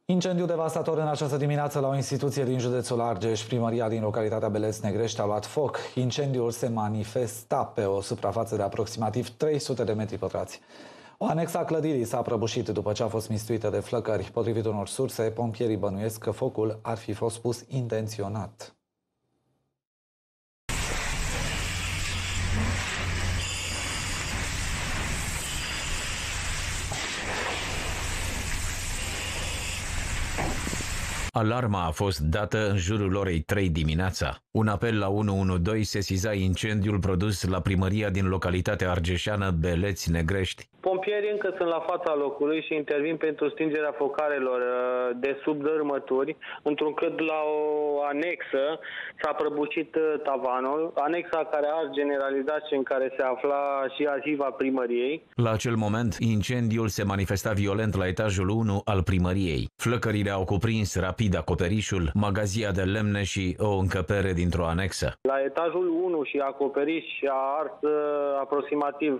Incendiu devastator în această dimineață la o instituție din județul Argeș. Primăria din localitatea Beleț-Negrești a luat foc. Incendiul se manifesta pe o suprafață de aproximativ 300 de metri pătrați. O anexă a clădirii s-a prăbușit după ce a fost mistuită de flăcări. Potrivit unor surse, pompierii bănuiesc că focul ar fi fost pus intenționat. Alarma a fost dată în jurul orei 3 dimineața. Un apel la 112 sesiza incendiul produs la primăria din localitatea argeșeană Beleț-Negrești. Pompierii încă sunt la fața locului și intervin pentru stingerea focarelor de sub dărâmături. Întrucât la o anexă s-a prăbușit tavanul, anexa care a generalizat și în care se afla și arhiva primăriei. La acel moment, incendiul se manifesta violent la etajul 1 al primăriei. Flăcările au cuprins rapid acoperișul, magazia de lemne și o încăpere dintr-o anexă. La etajul 1 și acoperiș a ars aproximativ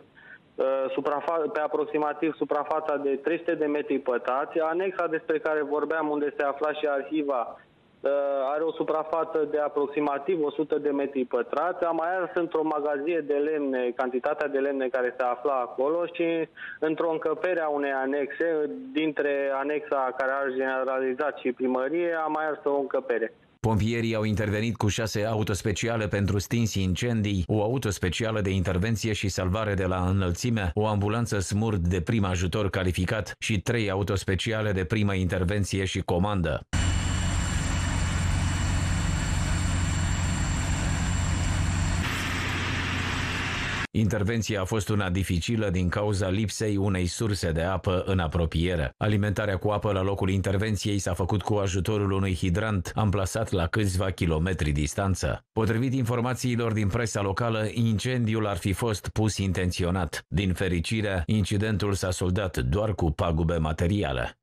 suprafața de 300 de metri pătrați. Anexa despre care vorbeam, unde se afla și arhiva, are o suprafață de aproximativ 100 de metri pătrați. A mai ars într-o magazie de lemne, cantitatea de lemne care se afla acolo și într-o încăpere a unei anexe, dintre anexa care a generalizat și primărie, a mai ars o încăpere. Pompierii au intervenit cu 6 autospeciale pentru stins incendii, o autospecială de intervenție și salvare de la înălțime, o ambulanță SMURD de prim ajutor calificat și 3 autospeciale de primă intervenție și comandă. Intervenția a fost una dificilă din cauza lipsei unei surse de apă în apropiere. Alimentarea cu apă la locul intervenției s-a făcut cu ajutorul unui hidrant amplasat la câțiva kilometri distanță. Potrivit informațiilor din presa locală, incendiul ar fi fost pus intenționat. Din fericire, incidentul s-a soldat doar cu pagube materiale.